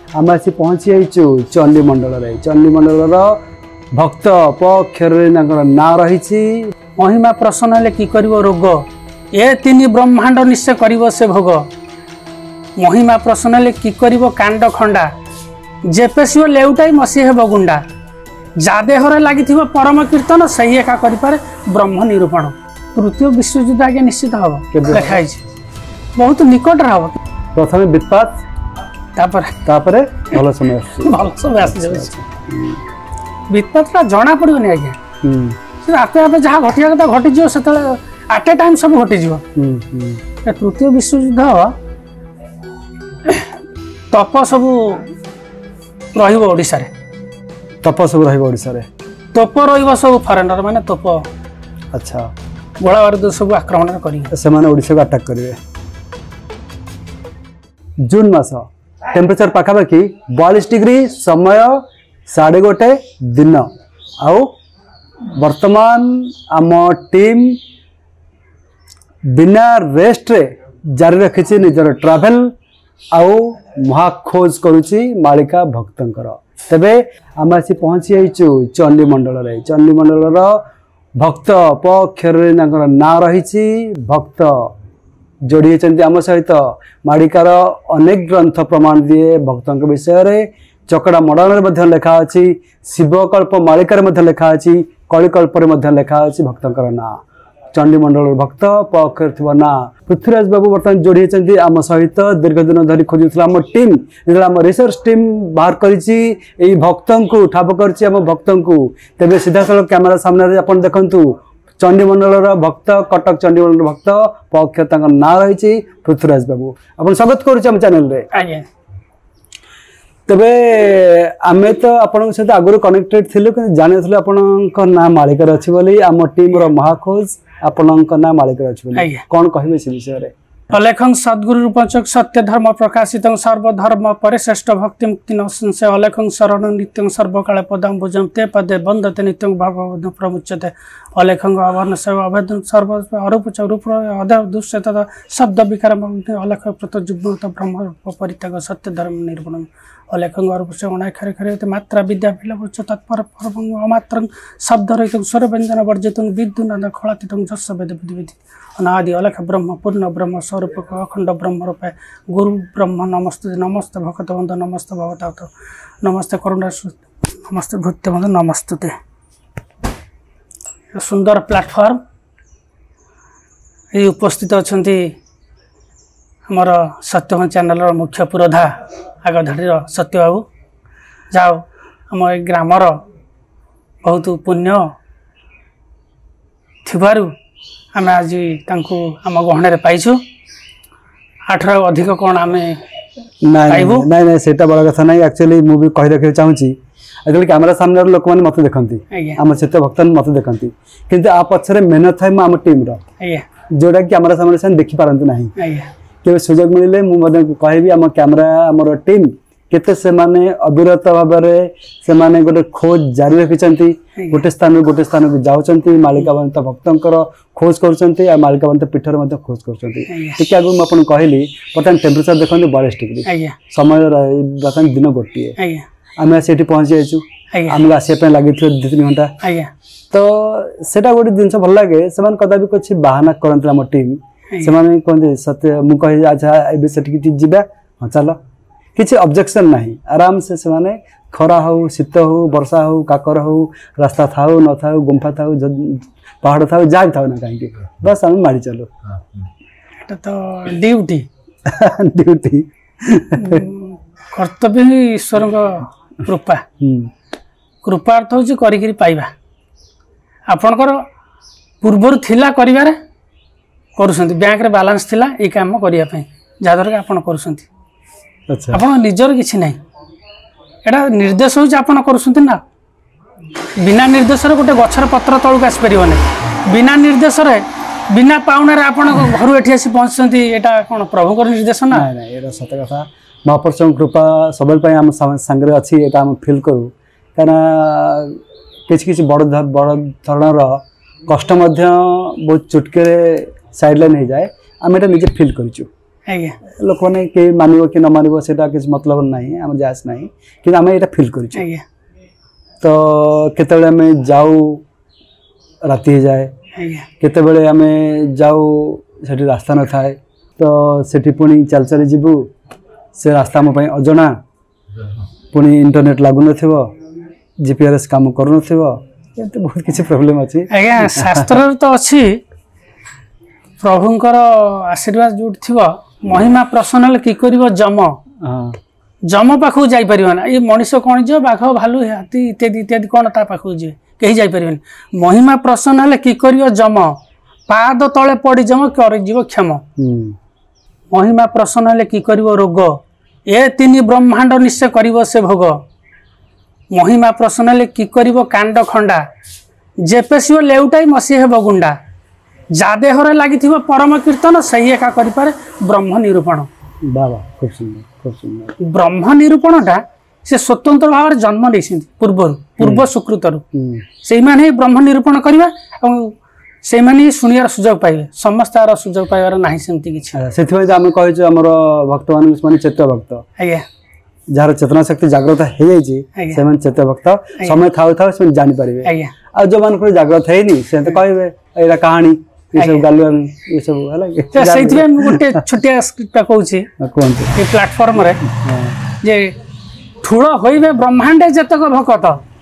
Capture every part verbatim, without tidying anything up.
आम आसी पहुँची जाइचु चंडी मंडल चंडी मंडल भक्त पक्षर ना रही महिमा प्रसन्न हेले कि करिवो रोग ए तीन ब्रह्मांड निश्चय करिवो से भोग महिमा प्रसन्न हेले कि करिवो कांड खंडा जेपेसिओ लेउटाई मसी हेब गुंडा जा देहरे लगी परम कीर्तन सही एका करिपारे ब्रह्म निरूपण तृतीय विश्वयुद्ध आगे निश्चित हम लिखाई बहुत निकट हम प्रथम वित्पात तापर भल समय भल समय आसी वित्पात जना पड़ोनी आज्ञा आपे आपे जहाँ घटिया कथा घटी से आट ए टाइम सब घटी तृतीय विश्वयुद्ध तप सब रहिबो तप सब रहिबो तप रहिबो सब फरेनर माने तप अच्छा गोला बारूद सब आक्रमण करी से माने ओडिसा को अटैक करिवे जून मास टेम्परेचर पाखापाखि बयालीस डिग्री समय साढ़े गोटे दिन आउ वर्तमान आम टीम बिना रेस्ट रे जारी रखी निजर ट्रावेल आउ महाखोज करुची मालिका भक्तंकर तेबे आम आसी पहुँची जाइचु चंडी मंडल चंडी मंडल भक्त पक्षर ना रही भक्त जोड़ी आम सहित माड़िकार अनेक ग्रंथ प्रमाण दिए भक्तों विषय रे चकड़ा मडन लेखा अच्छी शिवकल्प मालिकार लेखा अच्छी कलिकल्प लेखा अच्छी भक्तों ना चंडी मंडल भक्त पक्षर ना पृथ्वीराज बाबू बर्तमान जोड़ी आम सहित दीर्घ दिन धरी खोजुला आम टीम जो आम रिसर्च टीम बाहर करी भक्तों को ठाप कर भक्तों को तेज सीधा साल कैमेरा सामने आप देखु चंडी मंडल भक्त कटक चंडी मंडल भक्त पक्ष ना रही पृथ्वीराज बाबू आप स्वागत करुम चैनल रे तेबे आमे तो आपण सहित आगुरी कनेक्टेड थिलु कि जानि थलु आपणक ना मालिकर अछि बोली आम टीम रो महाखोज आपणक ना मालिकर अछि बोली कोन कहिबे से विषय रे अलेखं सद्गुरु रूपचक सत्य धर्म प्रकाशित सर्वधर्म परिश्रेष्ठ भक्ति मुक्ति नसंशय अलेखं शरण नित्यं सर्वकाल पदं भुजं ते पदे बंदते नित्यं भागवत प्रमुच्यते अलेखं अवर्ण सेव अभेदन सर्व अरूप रूप अध दुष्यत शब्द विकार अलेख प्रतजुग्मत ब्रह्म परित्याग सत्य धर्म निर्गुण अलेखं अरूप से अणाय खरे खरे मात्रा विद्या विलभुच तत्पर अमात्रं शब्द रहितं स्वर व्यंजन वर्जितं विद्युनाद खलातीतं जस वेद विधि अनादि अलख ब्रह्म पूर्ण ब्रह्म स्वरूप अखंड ब्रह्म रूपे गुरु ब्रह्म नमस्ते नमस्ते भक्त बंधु नमस्ते भगवत नमस्ते करुणा नमस्ते भूत्य बंधु नमस्तुते सुंदर प्लाटफॉर्म ये उपस्थित अच्छा आमर सत्यम चैनल मुख्य पुरोधा आग धाड़ी सत्य बाबू जाओ आम ग्रामर बहुत पुण्य थिबारु आम आज आम गहणे पाइछु आठर अधिक कौन आम नहीं नहीं से बड़ा कथा नहीं एक्चुअली मुझे कही रखा चाहूँगी आजकल कैमेरा सामने लोक मैंने मत देखती आम चित्त भक्त मत देखती किंतु आ पछरे मेहनत है आम टीम जोटा कि कैमेरा सामने से देखी पारती ना केवल सुजोग मिले मुझे कहि आम कैमेरा आम टीम केते से माने अविरत भाव से माने गोटे खोज जारी रखिंट गोटे स्थान गोटे स्थान को जाऊँच मालिकावंत भक्तों खोज कर मालिकावंत पीठर खोज कर आगे मुझे कहली बर्तमान टेम्परेचर देखते बयालीस डिग्री समय बर्तमान दिन गोटे आम आसी पहुँची जाइए आमको आसपा लगी दु तीन घंटा तो सेटा गोटे जिन भल लगे से कदापि कुछ बाहाना करते आम टीम से कहते सत्य मुझे अच्छा ए जा हाँ चल किसी ऑब्जेक्शन नहीं आराम से से माने खरा हो शीत हो वर्षा हो काकर हो रास्ता था न था गुंफा था पहाड़ था जहाँ था ना कहीं बस आम माड़ी चलो तो ड्यूटी ड्यूटी कर्तव्य ही ईश्वर कृपा कृपा अर्थ हूँ करी पाइबा आपणकर पूर्वर थिला करिवारे करुछंती बैंक रे बैलेंस थिला ए काम करिया पई जादर के आपण करुछंती अच्छा आपण निजर किछि नै एटा निर्देश होछ आपण करुछंती ना बिना निर्देश रे गोटे गछर पत्र तळुक आसी परिबो नै बिना निर्देश रे बिना पाउना रे आपण घर एठी आसी पहुंचछंती एटा कोन प्रभु को निर्देश ना नै नै एटा सत्य कथा महापुरुषों कृपा सबल पई हम संगे अछि एटा हम फील करू काना किछ किछ बड़ बड़ धरणर कष्ट मध्य बहुत चुटके साइडलाइन हो जाए आम एटा निजे फील करिछु आज्ञा लोक मैंने के मानिबो कि न मानिबो सेटा किछ मतलब नहीं हम जास नहीं कि आम एटा फील करू आज्ञा तो केतेबेले आम जाऊ राति हो जाए आज्ञा केतेबेले आम जाऊ सेठी रास्ता न थाए तो सेठी पुणी चल चल जीवु से रास्ता आम पई अजଣା पुणी इंटरनेट लागु नथिबो जीपीआरएस काम करू नथिबो एते बहुत किछि प्रॉब्लम अछि आज्ञा शास्त्र तो अच्छी प्रभुंकर आशीर्वाद जो थिबो महिमा पर्सनल की करिवो जम हां जम पाखु जाई परिबो ना ये मनुष्य कोन जो बाघ भालू हाथी इत्यादि इत्यादि कोन ता पाखु जे कहीं जाई परिबो महिमा पर्सनल की करिवो जम पाद तले पड़ी जम कर जीव क्षम महिमा पर्सनल की करिवो रोग ए तीन ब्रह्मांड निश्चय करिवो से भोग महिमा पर्सनल की करिवो कांड खंडा जेपेसिओ लेउटाई मसी हे बगुंडा जा देहरे लागि परम कीर्तन सही एका करि पारे ब्रह्म निरूपण बाबा खूब सुंदर खूब सुंदर ब्रह्म निरूपणटा से स्वतंत्र भाव जन्म नहीं पूर्व पूर्व सुकृतरु से माने ब्रह्म निरूपण करवा से माने सुनियार सुजोग पाइबे समस्त आर सुजोग पाइबार नाही सेमति किछि सेथि आम कहै हमर भक्त मान माने चेत भक्त आज्ञा जार चेतना शक्ति जागृत हो जाई छी से मन चेत भक्त समय थाउ थाउ से जानि परिबे आज्ञा आ जो मान को जागृत हैनी से त कहबे एरा कहानी ये सब गालु ये सब हला के सेथि में गुटे छोटिया स्क्रिप्ट कहूची कोन ए प्लेटफार्म रे जे ठुळ होइबे ब्रह्मांड जतक भक्त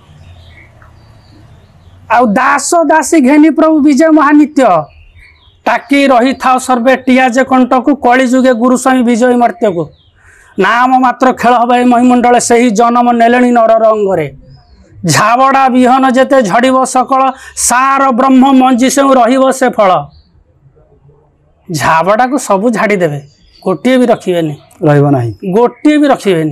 आ दास दासी घेनी प्रभु विजय महानित्य ताकि रही था सर्वे टिया जे कंटकु कली जुगे गुरु स्वामी विजय मर्त्य को नाम मात्र खेल हबे महिमंडल सही जन्म नेलेणी नर रंगरे झाबड़ा विहन जेते झड़ब सकल सार ब्रह्म मंजी से रहिब से फल झाबड़ा को सबू झाड़ी देवे गोटे भी रखिबेनी रहइबो नाही गोटे भी रखिबेनी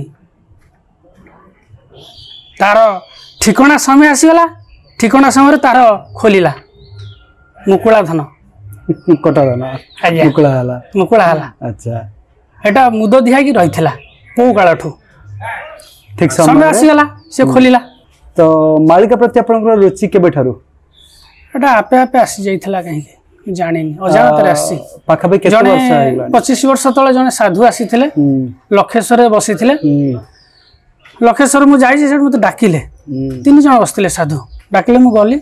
तार ठिकଣା समय आसीगला ठिकଣା समय तार खोलिला मुकुला धन कटा धन मुकुला हला मुकुला हला अच्छा एटा मुद दिया कि रहिथिला पौ काळठू ठीक समय आसीगला से खोलिला तो मालिका प्रति आपनकर रुचि केबे ठारू एटा आपे आपे आसी जाइथिला कहीं जानिनी अजाणत आसी पाखा पे केते वर्ष आइला पच्चीस वर्ष तले जने साधु आसीथिले लखेश्वर बसिथिले लखेश्वर मु जाई से मते डाकिले तीन जण बसथिले साधु डाकिले मु गली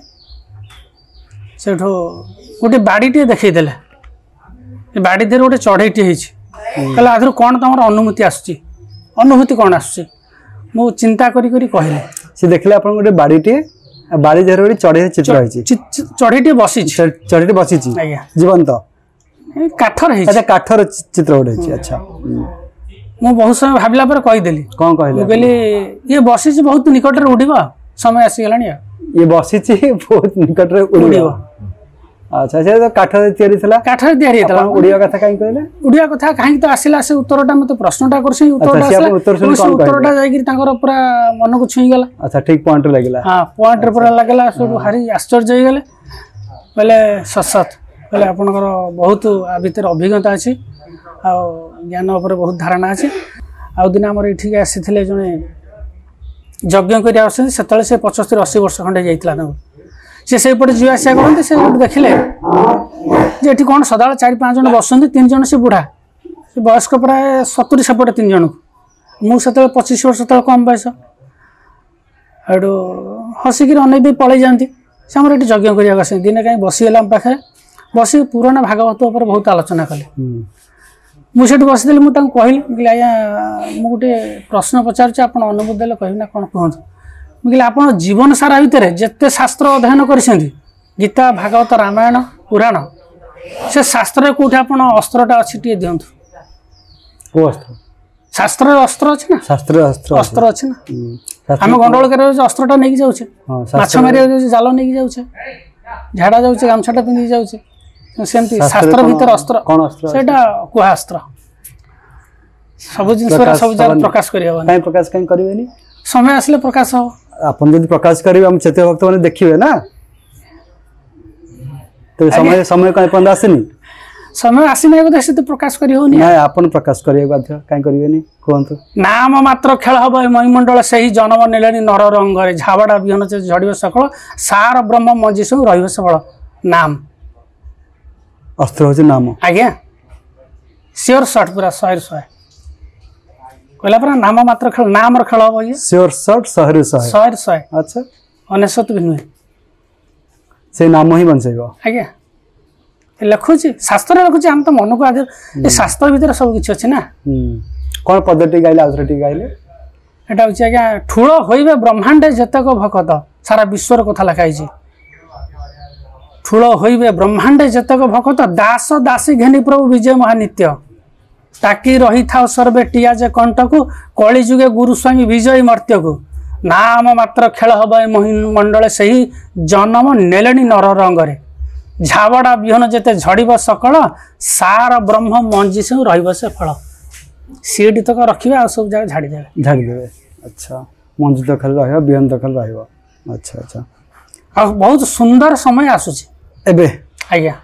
सेठो गोटे बाड़ीटे देखई देले ए बाड़ी देर गोटे चढ़ईटे हेछि कहला आधर कोन तमर अनुमति आसुची अनुभूति कोन आसुची मु चिंता करी करी कहले से देखले आपन गोटे बाड़ीटे बाड़ी देर गोटे चढ़ई चित्र हेछि चढ़ईटे बसी चढ़ईटे बसी छि आज्ञा जीवंत ए काठर हेछि अच्छा काठर चित्र गोटे हेछि अच्छा मु बहुत समय भाबिला पर कहि देली कोन कहले मु कहली ये बसी छि बहुत निकट रे उडिबा समय आसी गलानी ये बसी छि बहुत निकट रे उडिबा अच्छा अच्छा तो काठर तयारी थला काठर तयारी थला उडिया कथा काई कहले उडिया कथा काई तो आसिला से उत्तरटा मते प्रश्नटा करसे उत्तरटा आसिला उत्तर सुन कोन उत्तरटा जाई कि तांकर पूरा मन को छुई गला अच्छा ठीक पॉइंट लागिला हां पॉइंट पूरा लागला सब हारी आश्चर्य होई गेले पहले ससत पहले आपनकर बहुत आ भीतर अभिज्ञता अछि आ ज्ञान ऊपर बहुत धारणा अछि आ दिन हमर इठी आसीथिले जने यज्ञ करि आसे सेतले से पचहत्तर अस्सी वर्ष खंडे जाइतला न से से पटे जीवा आसिया करते से देखिले जे एठी कोन सदाळ चार पांच जन बसंती तीन जन से बुढ़ा से वयस्क प्राय सत्तरी सेपटे तीन जन मु सेतले पच्चीस वर्ष तले कम बयस एडो हसी कि अनै दे पळै जानती से हमर एठी यज्ञ करिया गसे दिन काई बसी गेला पाखे बसी पुराना भागवत ऊपर बहुत आलोचना कले मु सेठ बसी देली मु तां कहिली आया मु गोटे प्रश्न पचारछ आपण अनुभव देले कहिना कोन कहंत मुझे आप जीवन सारा भितर जिते शास्त्र अध्ययन कर गीता भागवत रामायण पुराण से शास्त्र कौटे आप अस्त्रटा अच्छी टे दिंतु शास्त्र अस्त्र अच्छे ना शास्त्र अस्त्र अस्त्र अच्छे ना आम गंडोल कर अस्त्रटा नहीं जाऊे माछ मारे जाल नहीं जाऊे झाड़ा जाऊे गामछाटा पिंधि जाऊे सेमती शास्त्र भीतर अस्त्र कौन अस्त्र से कुहा अस्त्र सब जिन सब जगह प्रकाश कर प्रकाश कहीं करें समय आसले प्रकाश हम अपन जब प्रकाश करेंगे हम चेत भक्त मैंने देखिए ना तो समय समय कहीं पर्यंत आसेनी समय आसी नहीं बोधे से प्रकाश करी होनी ना अपन प्रकाश करिए बाध्य कहीं करेंगे कहतु नाम मात्र खेल हम महिमंडल से ही जन्म नेले नर रंगरे झाबड़ा विहन से झड़ब सकल सार ब्रह्म मंजी से रही सबल नाम अस्त्र हूँ नाम आज्ञा सियोर शॉट पूरा शहे शहे कहला पूरा नाम मात्र खेल नाम खेल हम ये सियोर शॉट शहे शहे शहे शहे अच्छा अनेशत भी नुहे से नाम ही बंचेगा आज्ञा लिखुची शास्त्र लिखुची आम तो मन को आगे ये शास्त्र भीतर सब किसी अच्छे ना कौन पद्धति गाइले आउथरे गाइले एटा होची आज्ञा ठूल होइबे ब्रह्मांडे जतक भक्त सारा विश्वर कथा लिखाई ठूल होइबे ब्रह्मांडे जतक भक्त दास दासी घेनी प्रभु विजय महानित्य ताकि रही था सर्वे टिया जे कंठकु कली जुगे गुरुस्वामी विजय मर्त्य को नाम मात्र खेल हब मंडल से ही जन्म नेलेनी नर रंगरे झावड़ा बिहन जेते झड़ब सकल सार ब्रह्म मंजी से रहिब से फल सीड तक रखिए आ सब जगह झाड़ी देवे झाड़ी देवे अच्छा मंजी तो खाली रहिबो बिहन तो खाली रहिबो अच्छा अच्छा आ बहुत सुंदर समय आसुची एबे आज्ञा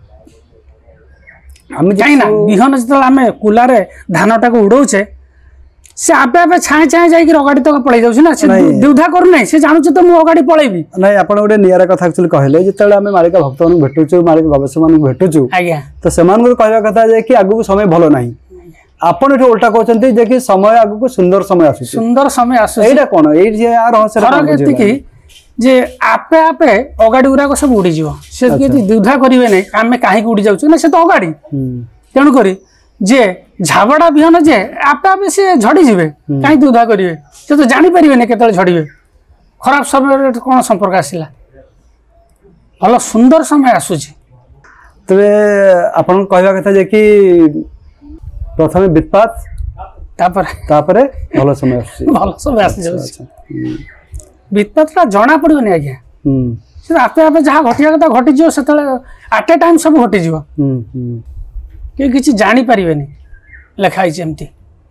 हम जाइना बिहन जतल आमे कुलारे धानटा को उड़ौछे से आपे आपे छाए छाए जाई कि अगाड़ी तक पळै जाउछ ना से दुधा करू नै से जानुछ तो मु अगाड़ी पळैबी नै आपण ओडे नियारा कथा एक्चुअली कहले जेतेले आमे मालिका भक्त मन भेटुछु मालिका गवेषक मन भेटुछु आज्ञा तो समान को कहवा कथा जे कि आगु समय भलो नाही आपण एठो उल्टा कहचंती जे कि समय आगु को सुंदर समय आसुछ सुंदर समय आसुछ एटा कोन एइ जे आ रहस्य फरक एति कि जे आपे आपे अगाड़ी उरा को सब उड़ी जीवो से कि दुधा करिवे नै आमे काहे उड़ी जाउछु ना से तो अगाड़ी तेणु करी जे झाबड़ा बिहन जे आपे आपे से झड़ी जीवे कहीं दुधा करिवे से तो जानी परिवे ने केतल झड़ीवे खराब समय कोन संपर्क आसिला भलो सुंदर समय आसुची तबे आपण कहवा कथा जे कि प्रथमे वित्पात तापर तापर भलो समय आसुची भलो समय आसी जाउची वित्पातटा जाना पड़ियो ने आज्ञा हम से आपे आपे जहा घटिया कथा घटी जियो सेतले एट ए टाइम सब घटी जियो हम हम के किछि जानी परिवे ने लिखाई छै एमती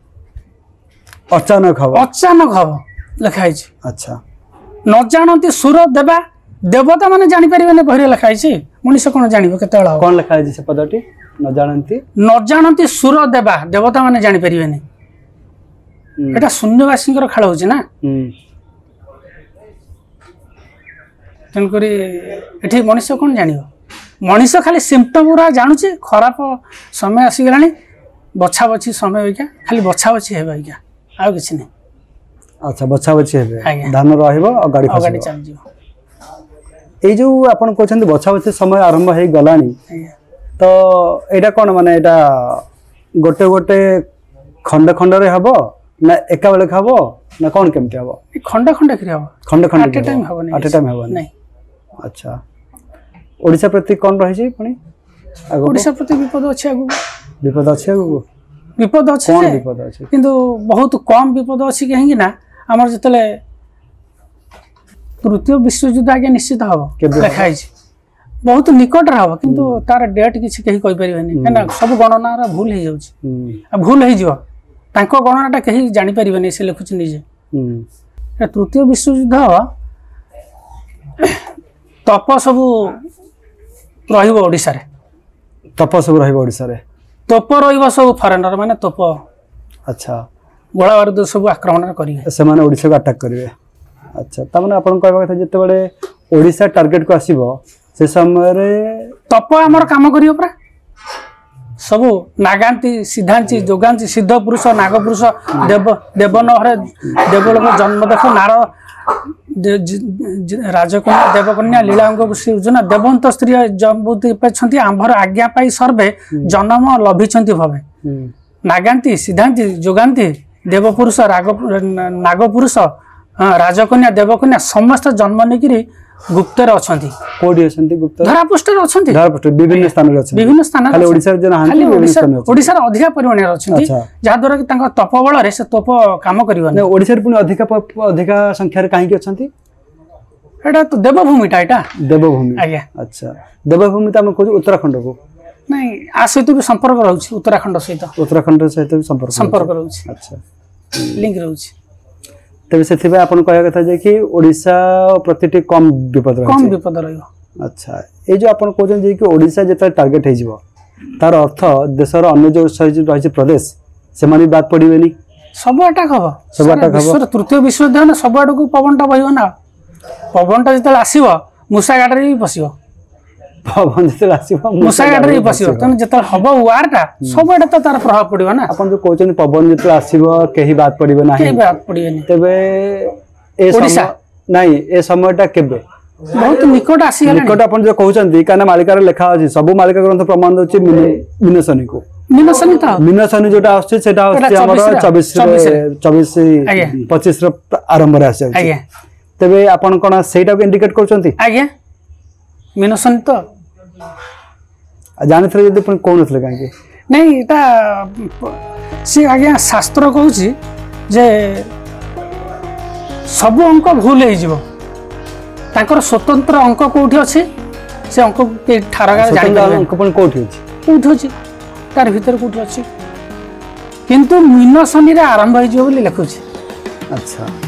अचानक हबो अचानक हबो लिखाई छै अच्छा न जानती सुर देबा देवता माने जानी परिवे ने बहिरे लिखाई छै मनुष्य कोन जानिबो केतळ कोन लिखाई छै से पदटी न जानती न जानती सुर देबा देवता माने जानी परिवे ने एटा शून्यवासींकर खेल होछि ना हम तेन करी एठी मनुष्य कोन जानिबो मनुष्य खाली सिम्पटम पूरा जानुचे खराब समय आसी गलानी बछा बछी समय होइका खाली बछा बछी हेबा होइका आ किछि नै अच्छा बछा बछी हेबे आज्ञा। धान रहइबो और गाड़ी अगाड़ी खसबो चल जिवो ए जो आपण कहछन बछा बछी समय आरंभ हे गलानी आज्ञा तो एटा कोन माने एटा गोटे गोटे खंड खंड रे हबो ना एका बेले खाबो ना कोन केमते हबो ई खंड खंड करी हबो खंड खंड एट ए टाइम हबो नै एट ए टाइम हबो नै अच्छा ओडिसा प्रति कोन रहि छै पुनी आगो ओडिसा प्रति विपद अछि आगु विपद अछि आगो विपद अछि कोन जे विपद अछि किंतु बहुत कम विपद अछि कहेंगी ना हमर जतले तृतीय विश्व युद्ध आगे निश्चित हबो देखाइ छै बहुत निकट रहबो किंतु तार डेट किछि कहि कहि परिबेनी केना सब गणना रा भूल हे जाउछि आ भूल हे जिवो तांको गणनाटा कहि जानि परिबेनी से लिखुछि निजे हम तृतीय विश्व युद्ध तप सब रहिबो ओडिसा रे तप सब रहिबो ओडिसा रे तप रहिबो सब फरेनर माने तप अच्छा गोला बारूद सब आक्रमण करिवे से माने ओडिसा को अटैक करिवे अच्छा त माने आपण कहबा कथा जते बडे ओडिसा टारगेट को आसीबो से समय रे तप हमर काम करियो परा सब नागांती सिद्धांती जोगांती सिद्ध पुरुष नाग पुरुष देव देवनहरे देवलोक जन्म देखो नार राजकन्या देवकन्या लीलांग सृजना देवंत स्त्री जम्बुति पछंती आंभर आज्ञा पाई सर्वे जन्म लभिछंती भवे नागांती सिद्धांती जोगांती देवपुरुष राग नागपुरुष राजकन्या देवकन्या समस्त जन्म नेकिरी गुप्तर अछंती कोडी अछंती गुप्तर धरा पुष्टर अछंती धरा पुष्टर विभिन्न स्थान रे अछंती विभिन्न स्थान खाली ओडिसा रे जना हांती विभिन्न स्थान रे ओडिसा रे अधिक परिमाण रे अछंती जा द्वारा कि तांका तप बळ रे से तप काम करिवो ने ओडिसा रे पुनी अधिक अधिक संख्या रे काहे कि अछंती एटा तो देवभूमिटा एटा देवभूमि आज्ञा अच्छा देवभूमि त हम कहू उत्तराखंड को नहीं आ सहित भी संपर्क रहउछि उत्तराखंड सहित उत्तराखंड सहित भी संपर्क संपर्क रहउछि अच्छा लिंक रहउछि तबे सेथि बे आपण कहया कथा जे कि ओडिसा प्रतिटी कम विपद रहै कम विपद रहइबो अच्छा ए जो आपण कहजन जे कि ओडिसा जेता टारगेट हे जिवो तार अर्थ देशर अन्य जो सहित रहि प्रदेश से माने बात पड़िबेनी सब अटैक हबो सब अटैक हबो विश्व तृतीय विश्व युद्ध ना सब आडू को पवनटा बहिबो ना पवनटा जेतल आसीबो मुसा गाडरे भी पसिबो पवन जेते आसीबो मूषा गाड़ी बसिबो तने जेते हबो वारटा सब एटा तो तार प्रभाव पड़िबो ना अपन जो कहउछन पवन जेते आसीबो केही बात पड़िबो नाही केही बात पड़िबो तबे ए समय नाही ए समयटा केबे बहुत निकट आसी गेला निकट अपन जो कहउछन काना मालिकार लेखा अछि सब मालिका ग्रंथ प्रमाण दोछि मिनसनी को मिनसनी था मिनसनी जोटा आछे सेटा आछे हमर चौबीस चौबीस पच्चीस रो आरंभ रे आछे आज्ञा तबे अपन कोन सेटा को इंडिकेट करछंती आज्ञा मिनसनी तो जानि थरे जदि पण कोन थले काहे नहीं एटा से आज्ञा शास्त्र कहउछि जे सब अंक भूल हे जिवो ताकर स्वतंत्र अंक कोठी अछि से अंक के ठारगा जानि अंक पण कोठी अछि कोठी अछि तार भीतर कोठी अछि किंतु मिनसनी रे आरंभ हे जिवो बोली लिखुछि अच्छा